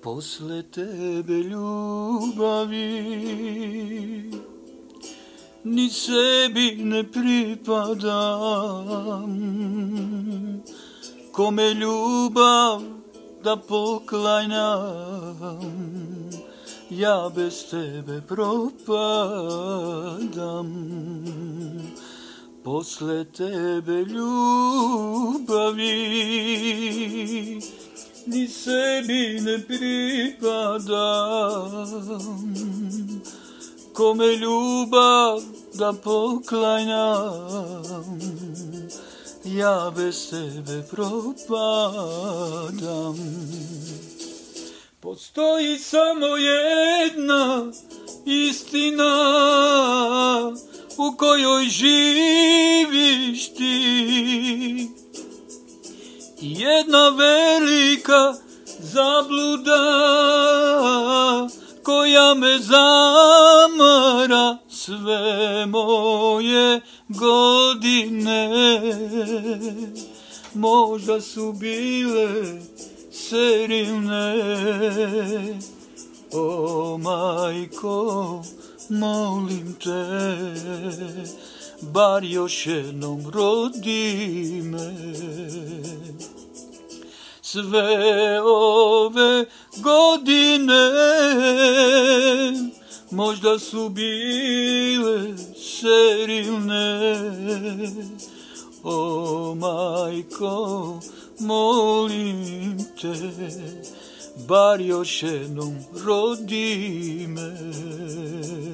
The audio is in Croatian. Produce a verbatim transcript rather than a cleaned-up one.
Posle tebe ljubavi ni sebi ne pripadam. Kome ljubav da poklanjam, ja bez tebe propadam. Posle tebe ljubavi ni sebi ne pripadam. Kome ljubav da poklanjam, ja bez tebe propadam. Postoji samo jedna istina u kojoj živiš ti, jedna velika zabluda koja me zamara sve moje godine. Možda su bile sterilne, o majko, molim te, bar još jednom rodi me. Sve ove godine možda su bile sterilne, o majko, molim te, bar još jednom rodi me.